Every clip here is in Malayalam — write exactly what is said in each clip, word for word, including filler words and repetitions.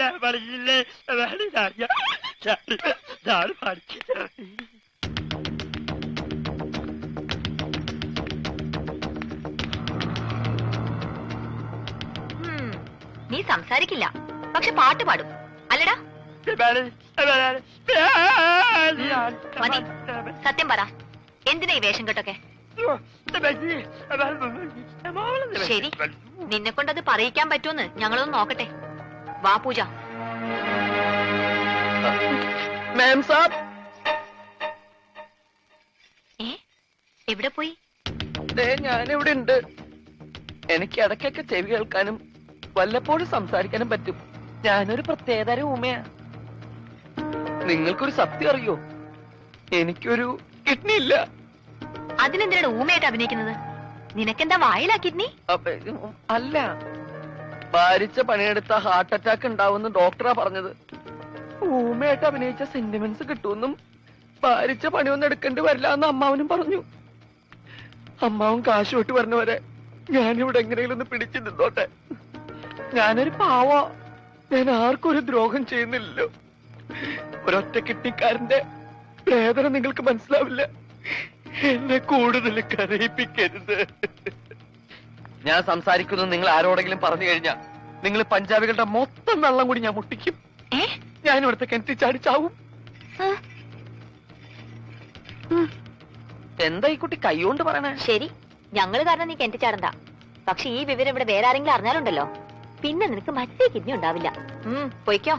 പറഞ്ഞില്ലേ പഠിച്ചിട്ട്. നീ സംസാരിക്കില്ല, പക്ഷെ പാട്ട് പാടും അല്ലടാ? മതി, സത്യം പറ, എന്തിനാ ഈ വേഷം കെട്ടൊക്കെ? ശരി, നിന്നെ കൊണ്ടത് പറയിക്കാൻ പറ്റുമെന്ന് ഞങ്ങളൊന്ന് നോക്കട്ടെ. വാ പൂജ. ഏ എവിടെ പോയി? ഞാനിവിടെ ഉണ്ട്. എനിക്ക് ഇടയ്ക്കൊക്കെ ചെവി കേൾക്കാനും വല്ലപ്പോഴും സംസാരിക്കാനും പറ്റും. ഞാനൊരു പ്രത്യേകതരം ഊമയാ. നിങ്ങൾക്കൊരു സത്യം അറിയോ? എനിക്കൊരു കിഡ്നി ഇല്ല. അതിനെന്തിനാണ് ഊമയായിട്ട് അഭിനയിക്കുന്നത്? നിനക്കെന്താ വായിലാ കിഡ്നി? അല്ല, ഭാരിച്ച പണിയെടുത്ത ഹാർട്ട് അറ്റാക്ക് ഉണ്ടാവുമെന്ന് ഡോക്ടറാ പറഞ്ഞത്. ഊമയായിട്ട് അഭിനയിച്ച സെന്റിമെന്റ്സ് കിട്ടുമെന്നും ഭാരിച്ച പണിയൊന്നും എടുക്കേണ്ടി വരില്ല എന്ന് അമ്മാവനും പറഞ്ഞു. അമ്മാവൻ കാശ് വിട്ട് പറഞ്ഞവരെ ഞാനിവിടെ എങ്ങനെയും ഒന്ന് പിടിച്ചു നിന്നോട്ടെ. ഞാനൊരു പാവ, ഞാൻ ആർക്കും ഒരു ദ്രോഹം ചെയ്യുന്നില്ലല്ലോ. ഒരൊറ്റ കിട്ടിക്കാരന്റെ വേദന നിങ്ങൾക്ക് മനസ്സിലാവില്ല. എന്നെ കൂടുതൽ കരയിപ്പിക്കരുത്. ഞാൻ സംസാരിക്കുന്നത് നിങ്ങൾ ആരോടെങ്കിലും പറഞ്ഞു കഴിഞ്ഞാൽ നിങ്ങൾ പഞ്ചാബികളുടെ മൊത്തം വെള്ളം കൂടി ഞാൻ മുട്ടിക്കും. ഞാൻ ഇവിടുത്തെ കിണറ്റി ചാടിച്ചാവും. എന്താ ഈ കുട്ടി കൈകൊണ്ട് പറയണേ? ശരി, ഞങ്ങള് കാരണം നീ കിണറ്റി ചാടണ്ട. പക്ഷെ ഈ വിവരം ഇവിടെ വേറെ ആരെങ്കിലും അറിഞ്ഞാലുണ്ടല്ലോ, പിന്നെ നിനക്ക് മറ്റേ കിഡ്നി ഉണ്ടാവില്ല. ഉം പൊയ്ക്കോ.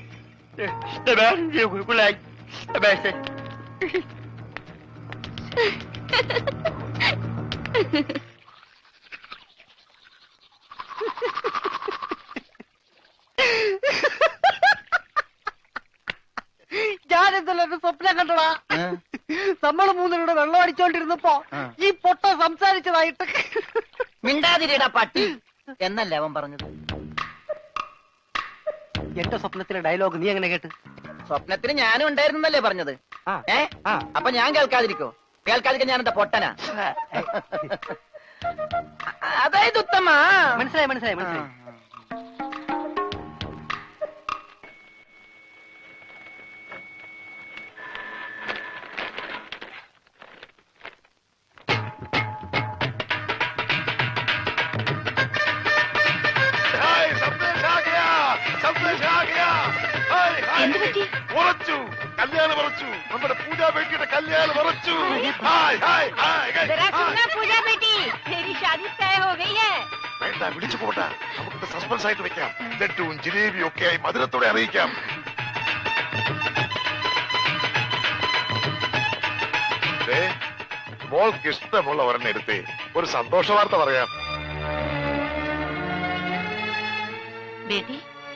ഞാനെന്തല്ലോ സ്വപ്നം കണ്ടടാ. നമ്മള് മൂന്നിലൂടെ വെള്ളം അടിച്ചോണ്ടിരുന്നപ്പോ ഈ പൊട്ട സംസാരിച്ചതായിട്ട്. മിണ്ടാതിരിടാ പട്ടി എന്നല്ലേ അവൻ പറഞ്ഞത്. എന്റെ സ്വപ്നത്തിലെ ഡയലോഗ് നീ എങ്ങനെ കേട്ട്? സ്വപ്നത്തിന് ഞാനും ഉണ്ടായിരുന്നല്ലേ പറഞ്ഞത്. ഏ അപ്പൊ ഞാൻ കേൾക്കാതിരിക്കോ? കേൾക്കാതിരിക്കാൻ ഞാൻ എന്താ പൊട്ടനാ? അതായത് ഉത്തമ. മനസ്സിലായി മനസ്സിലായി മനസ്സിലായി. ഉറച്ചു, കല്യാണം ഉറച്ചു. നമ്മുടെ പൂജാ ബേട്ടിയുടെ കല്യാണം ഉറച്ചു. വേണ്ട, വിളിച്ചു പോട്ടെ. നമുക്ക് സസ്പെൻസ് ആയിട്ട് വെക്കാം. ലഡ്ഡുവും ജിലേബിയും ഒക്കെ ആയി മധുരത്തോടെ അറിയിക്കാം. മോൾക്ക് ഇഷ്ടമുള്ള ഒരെണ്ണം എടുത്തേ ഒരു സന്തോഷ വാർത്ത പറയാം. ബേട്ടി,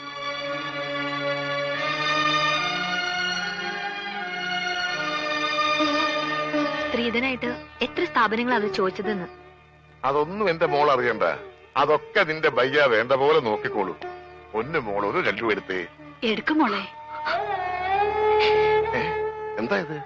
സ്ത്രീധനായിട്ട് എത്ര സ്ഥാപനങ്ങൾ അവർ ചോദിച്ചതെന്ന്. അതൊന്നും എന്റെ മോൾ അറിയണ്ട. അതൊക്കെ നിന്റെ ബയ്യ വേണ്ട പോലെ നോക്കിക്കോളൂ. ഒന്ന് മോൾ ഒരു രണ്ടു എടുത്തേ. എടുക്കും മോളെ. എന്താ ഇത്?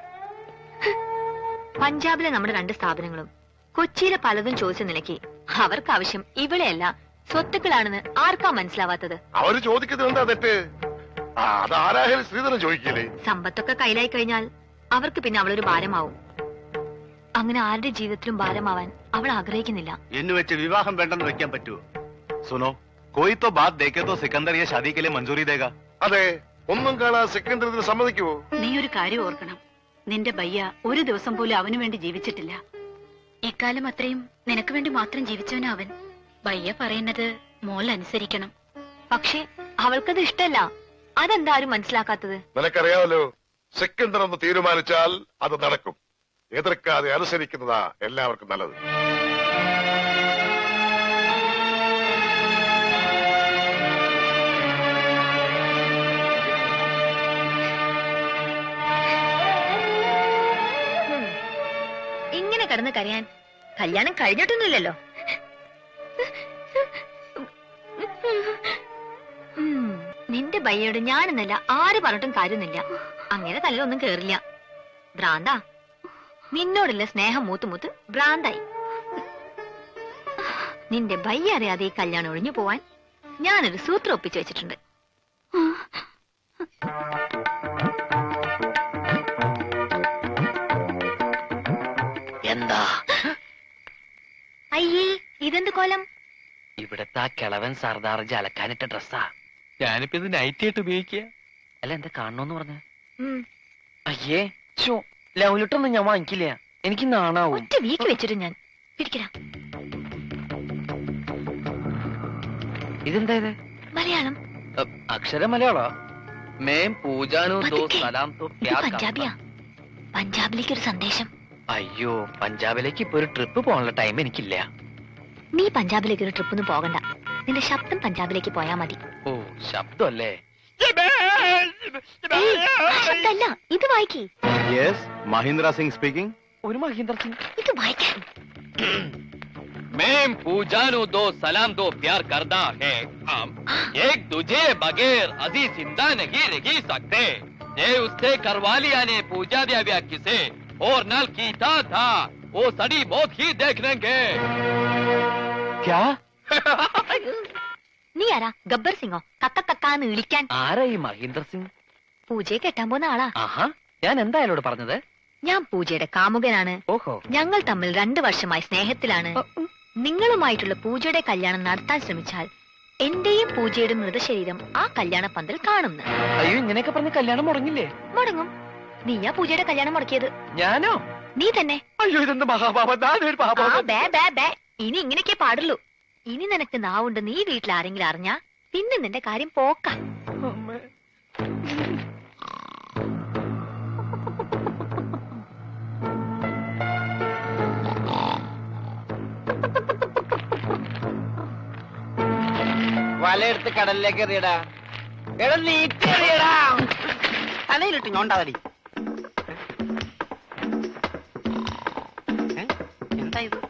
പഞ്ചാബിലെ നമ്മുടെ രണ്ട് സ്ഥാപനങ്ങളും കൊച്ചിയിലെ പലതും ചോദിച്ച നിലയ്ക്ക് അവർക്ക് ആവശ്യം ഇവിടെയല്ല സ്വത്തുക്കളാണെന്ന് ആർക്കാ മനസ്സിലാവാത്തത്? അവര് ചോദിക്കുന്നത് എന്താ തെറ്റ്? അതാരായാലും സ്ത്രീധനം ചോദിക്കില്ലേ? സമ്പത്തൊക്കെ കയ്യിലായി കഴിഞ്ഞാൽ അവർക്ക് പിന്നെ അവളൊരു ഭാരമാവും. അങ്ങനെ ആരുടെ ജീവിതത്തിലും ഭാരമാവാൻ അവൾ ആഗ്രഹിക്കുന്നില്ല. എന്ന് വെച്ച് വിവാഹം വേണ്ടെന്ന് വെക്കാൻ പറ്റുമോ? സുനോ, കോയി തോ ബാത് ദേഖേ തോ സിക്കന്ദർ യെ ഷാദി കെ ലിയെ മഞ്ജൂരി ദേഗാ. അതെ, ഒന്നും കാണാൻ സിക്കന്ദർ ഇതിന് സമ്മതിക്കുമോ? നീ ഒരു കാര്യം ഓർക്കണം, നിന്റെ ബയ്യ ഒരു ദിവസം പോലും അവനു വേണ്ടി ജീവിച്ചിട്ടില്ല. ഇക്കാലം അത്രയും നിനക്ക് വേണ്ടി മാത്രം ജീവിച്ചവനാ അവൻ. ബയ്യ പറയുന്നത് മോൾ അനുസരിക്കണം. പക്ഷെ അവൾക്കത് ഇഷ്ടല്ല. അതെന്താരും മനസ്സിലാക്കാത്തത്? നിനക്കറിയാമല്ലോ, സിക്കന്ദർ ഒന്ന് തീരുമാനിച്ചാൽ അത് നടക്കും. എതിർക്കാതെ അനുസരിക്കുന്നതാ എല്ലാവർക്കും നല്ലത്. ഇങ്ങനെ കിടന്ന് കരയാൻ കല്യാണം കഴിഞ്ഞിട്ടൊന്നുമില്ലല്ലോ. നിന്റെ ബയ്യോട് ഞാനെന്നല്ല ആര് പറഞ്ഞിട്ടും കാര്യമൊന്നുമില്ല. അങ്ങനെ തലയിലൊന്നും കേറില്ല. ഭ്രാന്താ. നിന്നോടുള്ള സ്നേഹം മൂത്ത് മൂത്ത് ഭ്രാന്തായി. നിന്റെ ബയ്യ അറിയാതെ ഈ കല്യാണം ഒഴിഞ്ഞു പോവാൻ ഞാനൊരു സൂത്രം ഒപ്പിച്ചു വെച്ചിട്ടുണ്ട്. എന്താ അയ്യേ ഇതെന്ത് കോലം? ഇവിടത്തെ ആ കിളവൻ സർദാർ അലക്കാനിട്ട ഡ്രസ്സാ. ഞാനിപ്പോ ഇത് നൈറ്റ് ആയിട്ട് ഉപയോഗിക്കുക. അല്ല എന്താ കാണണോന്ന് പറഞ്ഞ? ഉം. അയ്യേ ചോ ലൗലിട്ടൊന്നും ഞാൻ വാങ്ങിക്കില്ല, എനിക്ക് നാണാവും. ഒറ്റ വീക്ക് വെച്ചിട്ട് ഞാൻ പിടിക്കടാ. ഇതെന്താ ഇത്? മലയാളം. അ, അക്ഷരം മലയാളോ? മേം പൂജാനു ദോ പതുക്കെ. സലാം തോ ഇത് ക്യാ പഞ്ചാബിയാ. പഞ്ചാബിലേക്ക് ഒരു സന്ദേശം. അയ്യോ പഞ്ചാബിലേക്ക് ഇപ്പൊ ഒരു ട്രിപ്പ് പോകാനുള്ള ടൈം എനിക്കില്ല. നീ പഞ്ചാബിലേക്ക് ഒരു ട്രിപ്പൊന്നും പോകണ്ട. നിന്റെ ശബ്ദം പഞ്ചാബിലേക്ക് പോയാ മതി. ഓ ശബ്ദമല്ലേ? ഏയ്, ആ ശബ്ദമല്ല, ഇത് വായിക്കേ. Yes, Mahindra Singh speaking. ഒരു മഹീന്ദ്ര സിംഗ്. ഇത് വായിക്കാൻ. मैं पूजानु दो सलाम दो प्यार करता है हम एक दूजे बगैर अजी जिंदा नहीं रह सकते ये उससे करवा लिया ने पूजा दिया व्या किसे और नल कीता था वो सड़ी मौत ही देख लेंगे. क्या? നീ ആരാ? ഗബ്ബർ സിംഗോ? കക്ക കക്കാന്ന് വിളിക്കാൻ. ആരാ ഈ മഹീന്ദ്ര സിംഗ്? പൂജയെ കെട്ടാൻ പോകുന്ന ആളാ. ആഹാ, ഞാൻ എന്താ അയാളോട് പറഞ്ഞത്? ഞാൻ പൂജയുടെ കാമുകനാണ്. ഓഹോ. ഞങ്ങൾ തമ്മിൽ രണ്ടു വർഷമായി സ്നേഹത്തിലാണ്. നിങ്ങളുമായിട്ടുള്ള പൂജയുടെ കല്യാണം നടത്താൻ ശ്രമിച്ചാൽ എന്റെയും പൂജയുടെ മൃതശരീരം ആ കല്യാണ പന്തൽ കാണുന്നു. അയ്യോ ഇങ്ങനെയൊക്കെ പറഞ്ഞ് കല്യാണം മുടങ്ങില്ലേ? മുടങ്ങും. നീയാ പൂജയുടെ കല്യാണം മുടക്കിയത്. ഞാനോ? നീ തന്നെ. അയ്യോ ഇതെന്ത് മഹാപാപം, ഞാനൊരു ആ, പാപം. ബേ, ബേ, ബേ. ഇനി ഇങ്ങനെയൊക്കെ പാടുള്ളൂ. ഇനി നിനക്ക് നാവുണ്ട് നീ വീട്ടിൽ ആരെങ്കിലും അറിഞ്ഞാ പിന്നെ നിന്റെ കാര്യം പോക്ക. അമ്മേ. വലയെടുത്ത് കടലിലേക്ക് എറിയടാ. എടാ നീട്ടി എറിയടാ. തലയിലിട്ട് ഞോണ്ടാവലി. എന്താ ഇത്?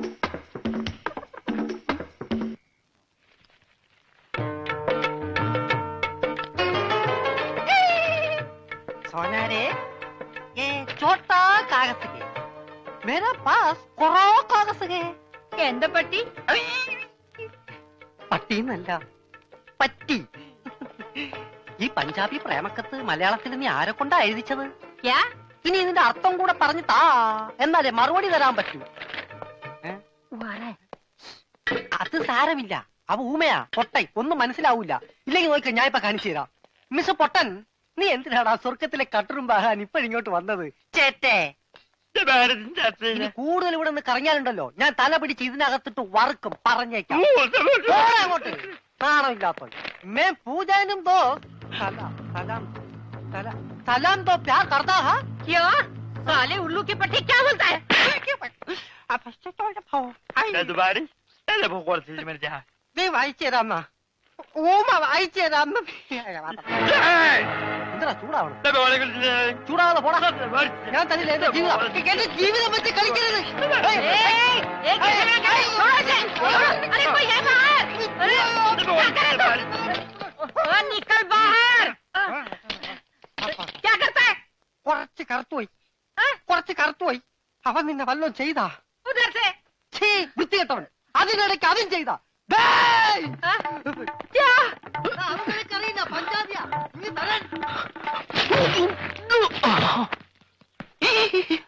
सोनारे ये छोटा कागज है मेरा पास कोरा कागज है. എന്താ പറ്റി? പട്ടിന്നല്ല പറ്റി. ഈ പഞ്ചാബി പ്രേമക്കത്ത് മലയാളത്തിൽ നീ ആരെ കൊണ്ടാ എഴുതിച്ചത്? ഇനി ഇതിന്റെ അർത്ഥം കൂടെ പറഞ്ഞു താ, എന്നാലേ മറുപടി തരാൻ പറ്റൂ. അത് സാരമില്ല, അവ ഊമയാ പൊട്ടൈ, ഒന്നും മനസ്സിലാവൂല. ഇല്ലെങ്കിൽ നോക്ക ഞാൻ ഇപ്പൊ കാണിച്ചു തരാം. മിസ് പൊട്ടൻ, നീ എന്തിനാടാ സ്വർഗത്തിലെ കട്ടറും ബാഹാൻ ഇപ്പോഴിങ്ങോട്ട് വന്നത്? ചേട്ടേ ഇനി കൂടുതൽ ഇവിടെ നിന്ന് കറങ്ങിയാലുണ്ടല്ലോ ഞാൻ തല പിടിച്ച് ഇതിനകത്തിട്ട് വറുക്കും, പറഞ്ഞേക്കാം. പോടാ അങ്ങോട്ട്, നാണമില്ലാത്ത. मैं पूजनम दो सलाम सलाम सलाम सलाम तो प्यार करता है क्या? साले उल्लू के पट्टी क्या बोलता है? अब अच्छा तो जाओ मैं दोबारा ऐसे भोगोल से मेरे जहाँ दे भाई चेरामा ओ मा भाई चेरामा ഇത്ര ചൂടാവണം. ചൂടാവാതെ പോടാ. ഞാൻ തന്നെ എന്റെ ജീവിതം എന്റെ ജീവിതം വെച്ച് കളിക്കരുത്. കുറച്ച് കറുത്തുപോയി, കുറച്ച് കറുത്തുപോയി. അവൻ നിന്നെ വല്ലതും ചെയ്താ? വൃത്തികെട്ടവൻ, അതിനിടയ്ക്ക് അതും ചെയ്താ? അവനറിയില്ല പഞ്ചാബിയാ.